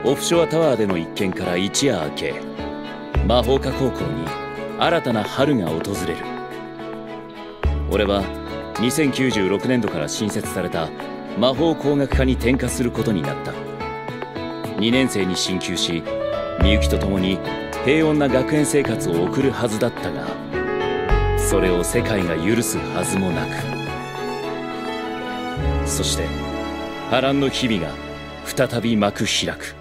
オフショアタワーでの一件から一夜明け、魔法科高校に新たな春が訪れる。俺は2096年度から新設された魔法工学科に転科することになった。2年生に進級し、みゆきと共に平穏な学園生活を送るはずだったが、それを世界が許すはずもなく、そして波乱の日々が再び幕開く。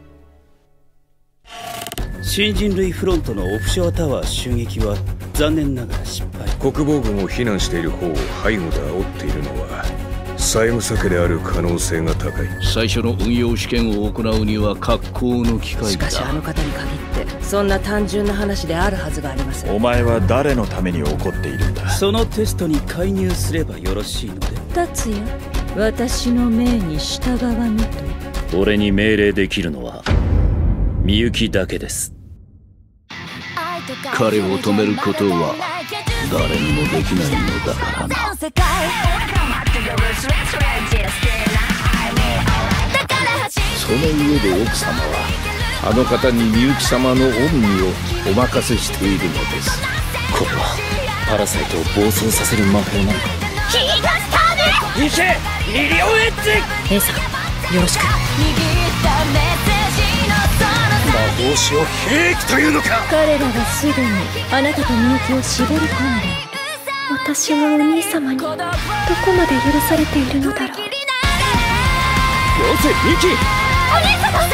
新人類フロントのオフショアタワー襲撃は残念ながら失敗。 国防軍を非難している方を背後で煽っているのは債務避けである可能性が高い。 最初の運用試験を行うには格好の機会だ。 しかしあの方に限ってそんな単純な話であるはずがありません。 お前は誰のために怒っているんだ。 そのテストに介入すればよろしいので。 達也、私の命に従わぬと。 俺に命令できるのはみゆきだけです。 彼を止めることは誰にもできないのだからな。その上で奥様はあの方にみゆき様の恩義をお任せしているのです。 これはパラサイトを暴走させる魔法なのか。 ヒーガスターで行けミリオンエッジ。 Aさん、よろしく。 幻を兵器というのか。 彼らはすでにあなたとみゆきを絞り込んで、私はお兄様にどこまで許されているのだろう。よせミキ。 お兄様。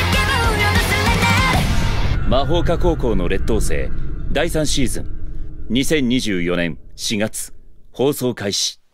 魔法科高校の劣等生第3シーズン2024年4月放送開始。